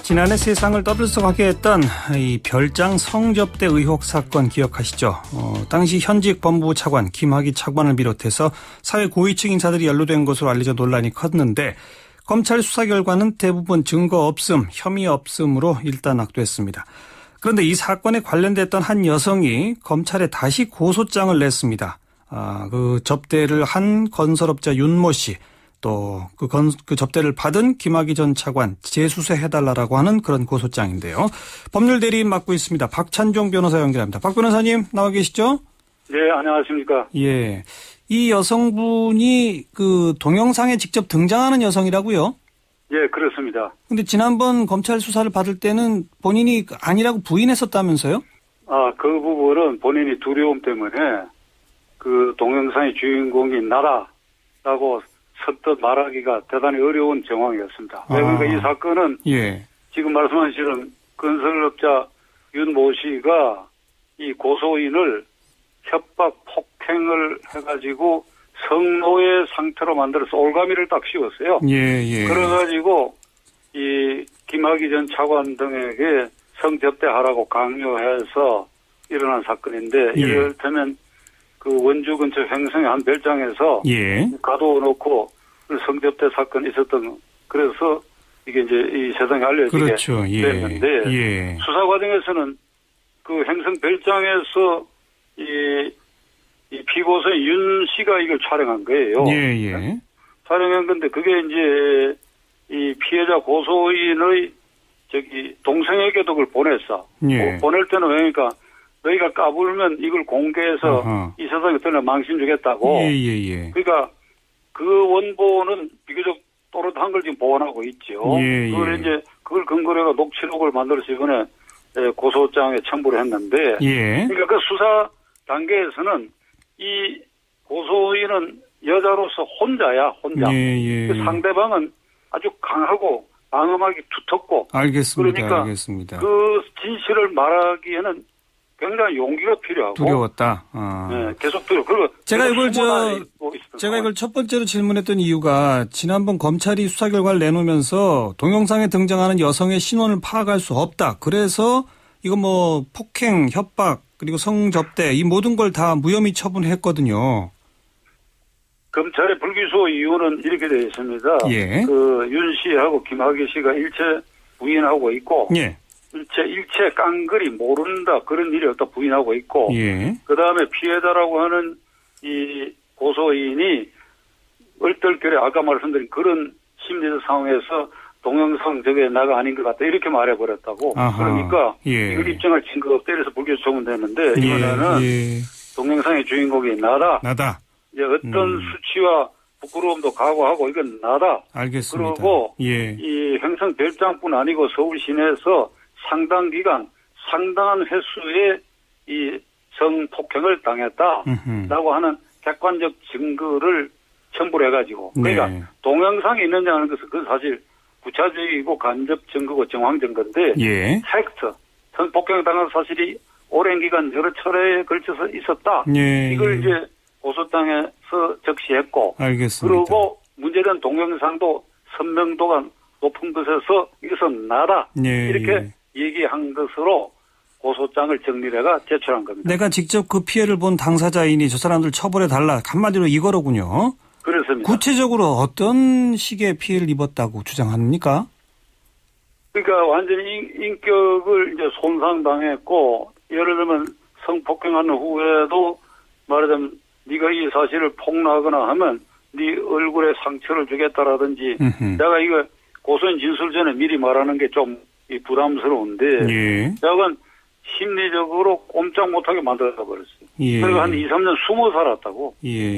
지난해 세상을 떠들썩하게 했던 이 별장 성접대 의혹 사건 기억하시죠? 당시 현직 법무부 차관 김학의 차관을 비롯해서 사회 고위층 인사들이 연루된 것으로 알려져 논란이 컸는데 검찰 수사 결과는 대부분 증거 없음, 혐의 없음으로 일단락됐습니다. 그런데 이 사건에 관련됐던 한 여성이 검찰에 다시 고소장을 냈습니다. 그 접대를 한 건설업자 윤모 씨, 또 그 접대를 받은 김학의 전 차관 재수사해달라고 하는 그런 고소장인데요. 법률 대리인 맡고 있습니다. 박찬종 변호사 연결합니다. 박 변호사님 나와 계시죠? 네, 안녕하십니까. 예, 이 여성분이 그 동영상에 직접 등장하는 여성이라고요? 예, 그렇습니다. 근데 지난번 검찰 수사를 받을 때는 본인이 아니라고 부인했었다면서요? 그 부분은 본인이 두려움 때문에 그 동영상의 주인공이 나다라고 선뜻 말하기가 대단히 어려운 정황이었습니다. 그러니까 이 사건은 지금 말씀하시는 건설업자 윤모 씨가 이 고소인을 협박, 폭행을 해가지고 성노예 상태로 만들어서 올가미를 딱 씌웠어요. 그래가지고 이 김학의 전 차관 등에게 성접대하라고 강요해서 일어난 사건인데 이를테면 그 원주 근처 횡성의 한 별장에서 가둬놓고 성접대 사건이 있었던, 그래서 이게 이제 이 세상에 알려지게 됐는데 수사 과정에서는 그 횡성 별장에서 이 피고소인 윤 씨가 이걸 촬영한 거예요. 촬영한 건데 그게 이제 이 피해자 고소인의 동생에게도 그걸 보냈어. 보낼 때는 왜니까 너희가 까불면 이걸 공개해서 이 세상에 드러나 망신 주겠다고. 그러니까 그 원본은 비교적 또렷한 걸 지금 보관하고 있죠. 그걸 이제 그걸 근거로 해서 녹취록을 만들어서 이번에 고소장에 첨부를 했는데. 그러니까 그 수사 단계에서는 이 고소인은 여자로서 혼자야, 혼자. 그 상대방은 아주 강하고 방어막이 두텁고. 그러니까 알겠습니다. 그 진실을 말하기에는 굉장히 용기가 필요하고. 두려웠다. 계속 두려워. 그리고 제가 이걸 첫 번째로 질문했던 이유가 지난번 검찰이 수사 결과를 내놓으면서 동영상에 등장하는 여성의 신원을 파악할 수 없다. 그래서 이거 뭐 폭행, 협박, 그리고 성접대 이 모든 걸 다 무혐의 처분했거든요. 검찰의 불기소 이유는 이렇게 되어 있습니다. 그 윤 씨하고 김학의 씨가 일체 부인하고 있고. 일체 깡그리 모른다 그런 일이 없다 부인하고 있고 그 다음에 피해자라고 하는 이 고소인이 얼떨결에 아까 말씀드린 그런 심리적 상황에서 동영상 저게 나가 아닌 것 같다 이렇게 말해버렸다고. 그러니까 이걸 입증할 증거가 없다 이래서 불기소 처분됐는데 이번에는 동영상의 주인공이 나다. 이제 어떤 수치와 부끄러움도 각오하고 이건 나다. 알겠습니다. 그리고 이 횡성 별장뿐 아니고 서울 시내에서 상당 기간, 상당한 횟수의 이 성폭행을 당했다라고 하는 객관적 증거를 첨부를 해가지고. 그러니까 동영상이 있느냐 하는 것은 그 사실 부차적이고 간접 증거고 정황 증거인데 팩트, 성폭행을 당한 사실이 오랜 기간 여러 차례에 걸쳐서 있었다. 이걸 이제 고소장에서 적시했고. 그리고 문제된 동영상도 선명도가 높은 것에서 이것은 나다. 이렇게 얘기한 것으로 고소장을 정리해가 제출한 겁니다. 내가 직접 그 피해를 본 당사자이니 저 사람들 처벌해달라. 한마디로 이거로군요. 그렇습니다. 구체적으로 어떤 식의 피해를 입었다고 주장합니까? 그러니까 완전히 인격을 이제 손상당했고, 예를 들면 성폭행한 후에도 말하자면 네가 이 사실을 폭로하거나 하면 네 얼굴에 상처를 주겠다라든지 내가 이거 고소인 진술 전에 미리 말하는 게 좀 부담스러운데 약간 심리적으로 꼼짝 못하게 만들어버렸어요. 그리고 한 2, 3년 숨어 살았다고.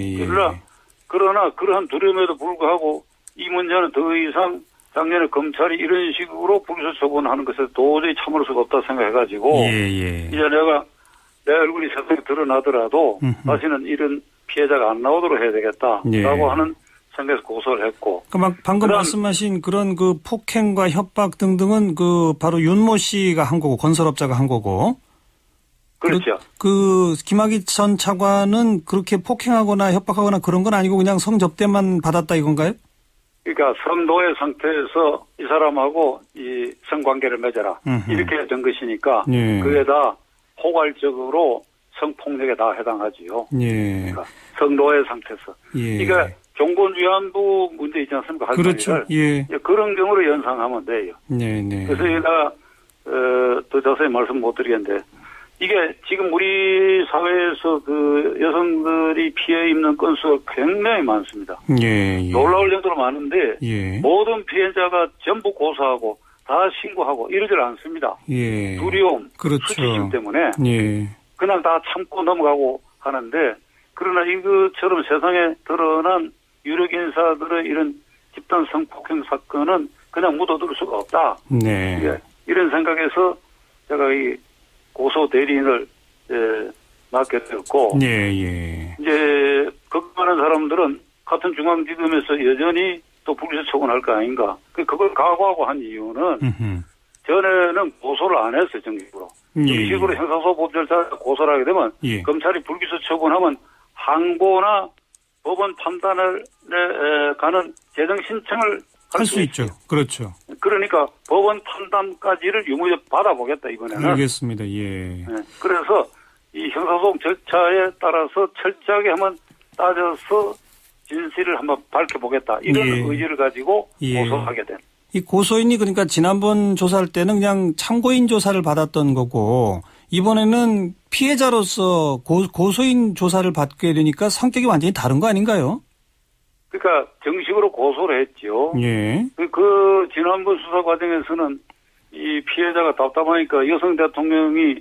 그러나 그러한 두려움에도 불구하고 이 문제는 더 이상 작년에 검찰이 이런 식으로 불기소 처분하는 것에 도저히 참을 수가 없다 생각해가지고 이제 내 얼굴이 세상에 드러나더라도 다시는 이런 피해자가 안 나오도록 해야 되겠다라고 하는 생각에서 고소를 했고. 그러니까 방금 말씀하신 그런 그 폭행과 협박 등등은 그 바로 윤모 씨가 한 거고 건설업자가 한 거고. 그렇죠. 그 김학의 전 차관은 그렇게 폭행하거나 협박하거나 그런 건 아니고 그냥 성접대만 받았다 이건가요? 그러니까 성노예 상태에서 이 사람하고 이 성관계를 맺어라. 이렇게 된 것이니까 예. 그게 다 포괄적으로 성폭력에 다 해당하지요. 예. 그러니까 성노예 상태에서. 예. 그러니까 종본위안부 문제 있지 않습니까? 그렇죠. 예. 그런 경우로 연상하면 돼요. 네, 네. 그래서 제가 더 자세히 말씀 못 드리겠는데 이게 지금 우리 사회에서 그 여성들이 피해 입는 건수가 굉장히 많습니다. 예, 예. 놀라울 정도로 많은데 예. 모든 피해자가 전부 고소하고 다 신고하고 이러질 않습니다. 예. 두려움, 그렇죠. 수치심 때문에 예. 그냥 다 참고 넘어가고 하는데 그러나 이것처럼 세상에 드러난 유력 인사들의 이런 집단 성폭행 사건은 그냥 묻어둘 수가 없다. 네. 예, 이런 생각에서 제가 이 고소 대리인을 맡게 되었고 예, 예. 이제 걱정하는 사람들은 같은 중앙지검에서 여전히 또 불기소 처분할 거 아닌가. 그걸 각오하고 한 이유는 전에는 고소를 안 했어요, 정식으로. 예, 정식으로 예. 형사소법 절차를 고소를 하게 되면 예. 검찰이 불기소 처분하면 항고나 법원 판단을 가는 재정 신청을 할 수 있죠. 그렇죠. 그러니까 법원 판단까지를 유무적 받아보겠다 이번에는. 알겠습니다. 예. 네. 그래서 이 형사소송 절차에 따라서 철저하게 한번 따져서 진실을 한번 밝혀보겠다 이런 예. 의지를 가지고 예. 고소하게 된. 이 고소인이 그러니까 지난번 조사할 때는 그냥 참고인 조사를 받았던 거고 이번에는 피해자로서 고소인 조사를 받게 되니까 성격이 완전히 다른 거 아닌가요? 그러니까 정식으로 고소를 했죠. 예. 그 지난번 수사 과정에서는 이 피해자가 답답하니까 여성 대통령이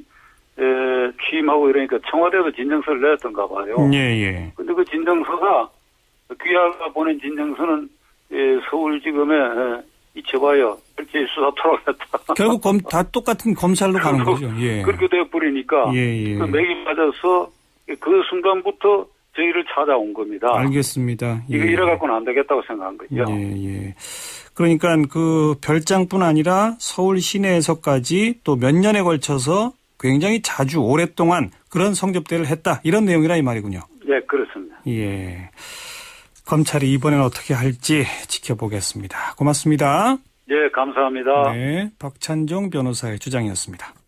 취임하고 이러니까 청와대에서 진정서를 내었던가 봐요. 예, 예. 근데 그 진정서가 귀하가 보낸 진정서는 서울지검에 잊혀봐요. 별도의 수사 토록했다. 결국 다 똑같은 검찰로 가는 거죠. 예. 그렇게 되어버리니까 예, 예. 그 맥이 맞아서 그 순간부터 저희를 찾아온 겁니다. 알겠습니다. 이거 예. 이래갖고는 안 되겠다고 생각한 거죠. 예, 예. 그러니까 그 별장뿐 아니라 서울 시내에서까지 또 몇 년에 걸쳐서 굉장히 자주 오랫동안 그런 성접대를 했다. 이런 내용이라 이 말이군요. 예, 그렇습니다. 예. 검찰이 이번엔 어떻게 할지 지켜보겠습니다. 고맙습니다. 예, 감사합니다. 네. 박찬종 변호사의 주장이었습니다.